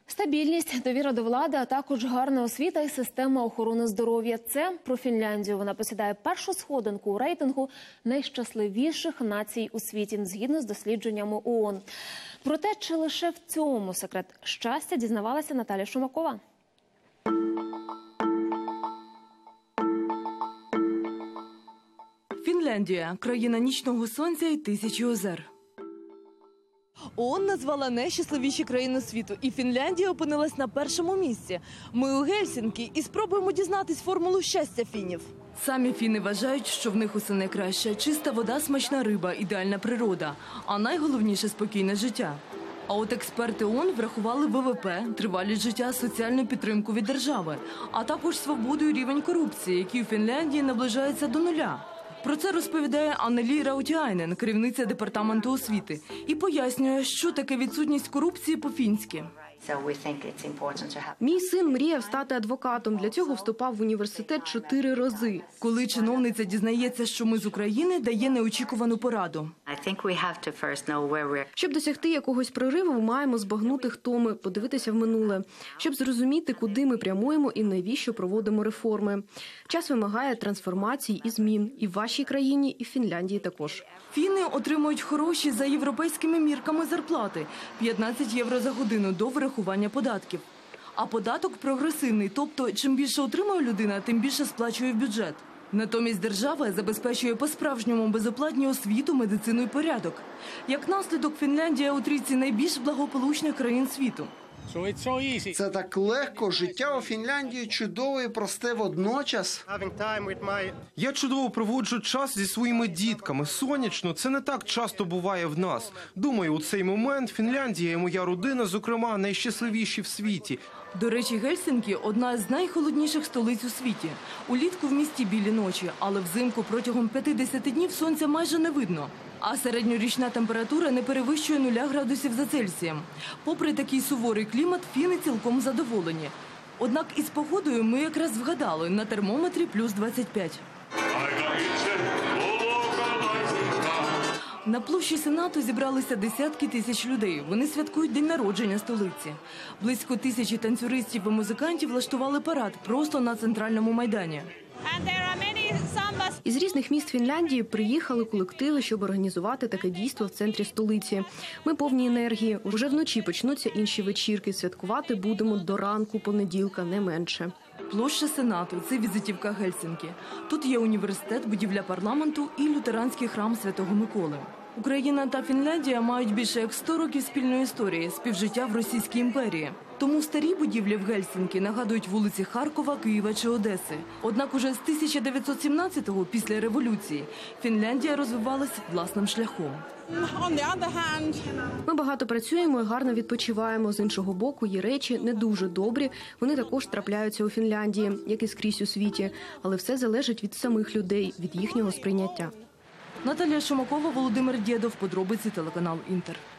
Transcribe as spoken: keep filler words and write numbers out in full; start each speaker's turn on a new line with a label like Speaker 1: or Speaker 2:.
Speaker 1: Стабільність, довіра до влади, а також гарна освіта і система охорони здоров'я – це про Фінляндію. Вона посідає першу сходинку у рейтингу найщасливіших націй у світі, згідно з дослідженнями ООН. Про те, чи лише в цьому секрет щастя, дізнавалася Наталя Шумакова.
Speaker 2: Фінляндія – країна нічного сонця і тисячі озер. ООН назвала найщасливіші країни світу, і Фінляндія опинилась на першому місці. Ми у Гельсінкі і спробуємо дізнатись формулу щастя фінів. Самі фіни вважають, що в них усе найкраще – чиста вода, смачна риба, ідеальна природа, а найголовніше – спокійне життя. А от експерти ООН врахували ВВП, тривалість життя, соціальну підтримку від держави, а також свободу і рівень корупції, який у Фінляндії наближається до нуля. Про це розповідає Аннелі Раутіайнен, керівниця департаменту освіти, і пояснює, що таке відсутність корупції по-фінськи.
Speaker 3: Мій син мріяв стати адвокатом. Для цього вступав в університет чотири рази.
Speaker 2: Коли чиновниця дізнається, що ми з України, дає неочікувану пораду.
Speaker 3: Щоб досягти якогось прориву, ми маємо збагнути, хто ми, подивитися в минуле. Щоб зрозуміти, куди ми прямуємо і навіщо проводимо реформи. Час вимагає трансформацій і змін. І в вашій країні, і в Фінляндії також.
Speaker 2: Фіни отримують хороші за європейськими мірками зарплати – п'ятнадцять євро за годину до вирахування податків. А податок прогресивний, тобто чим більше отримує людина, тим більше сплачує в бюджет. Натомість держава забезпечує по-справжньому безоплатну освіту, медицину і порядок. Як наслідок, Фінляндія у трійці найбільш благополучних країн світу.
Speaker 4: Це так легко. Життя у Фінляндії чудове і просте водночас.
Speaker 5: Я чудово проводжу час зі своїми дітками. Сонячно, це не так часто буває в нас. Думаю, у цей момент Фінляндія і моя родина, зокрема, найщасливіші в світі.
Speaker 2: До речі, Гельсінкі – одна з найхолодніших столиць у світі. Улітку в місті білі ночі, але взимку протягом п'ятдесят днів сонця майже не видно. А середньорічна температура не перевищує нуля градусів за Цельсієм. Попри такий суворий клімат, фіни цілком задоволені. Однак із погодою ми якраз вгадали – на термометрі плюс двадцять п'ять. На площі Сенату зібралися десятки тисяч людей. Вони святкують день народження столиці. Близько тисячі танцюристів і музикантів влаштували парад просто на центральному майдані.
Speaker 3: Із різних міст Фінляндії приїхали колективи, щоб організувати таке дійство в центрі столиці. Ми повні енергії. Уже вночі почнуться інші вечірки. Святкувати будемо до ранку понеділка, не менше.
Speaker 2: Площа Сенату – це візитівка Гельсінкі. Тут є університет, будівля парламенту і лютеранський храм Святого Миколи. Україна та Фінляндія мають більше як сто років спільної історії – співжиття в Російській імперії. Тому старі будівлі в Гельсінкі нагадують вулиці Харкова, Києва чи Одеси. Однак уже з тисяча дев'ятсот сімнадцятого, після революції, Фінляндія розвивалась власним шляхом.
Speaker 3: Ми багато працюємо і гарно відпочиваємо. З іншого боку, є речі не дуже добрі. Вони також трапляються у Фінляндії, як і скрізь у світі. Але все залежить від самих людей, від їхнього сприйняття.
Speaker 2: Наталія Шумакова, Володимир Дєдов. Подробиці, телеканал «Інтер».